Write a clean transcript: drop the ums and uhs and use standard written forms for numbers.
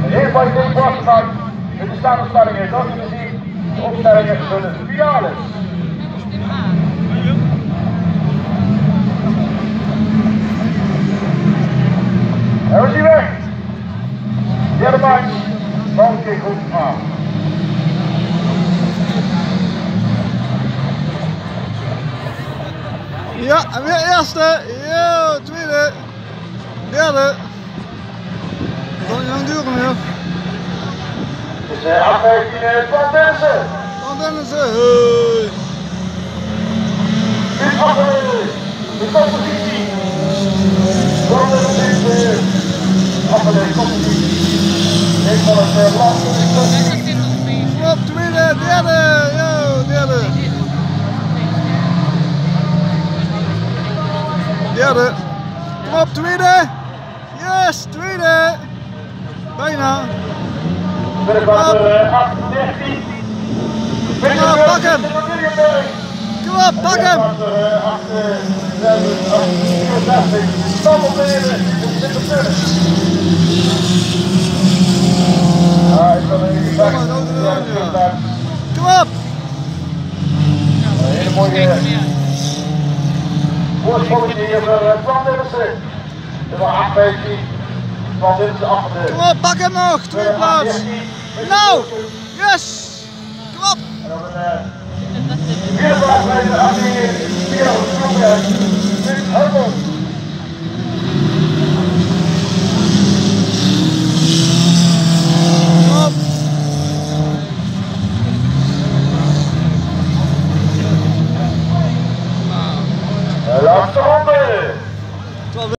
Heer van de Bosman, met de samenstellingen, dat is gezien de opstellingen voor de finales. En we zien weg. Derde bank, van keer goed aan. Ja, en weer eerste, ja, tweede, derde. Dat zal niet lang duren meer. Dus afwijking van Dennissen. Van Dennissen, hey. Dit afwijking, de competitie. Van Dennissen, afwijking competitie. Een van het land. Op tweede, derde, ja, derde. Derde. Kom op, tweede. Yes, tweede. Bijna. Kom op, pak hem. Kom op, pak hem. Kom op. Hele mooie voorsprongetje hier voor Van Dennissen. Nummer 18. Van Dennissen afgedeeld. Kom op, pak hem nog. Tweede plaats. Nou. Yes. Kom op. En dan een vierde plaats bij de 18. Vierde plaats.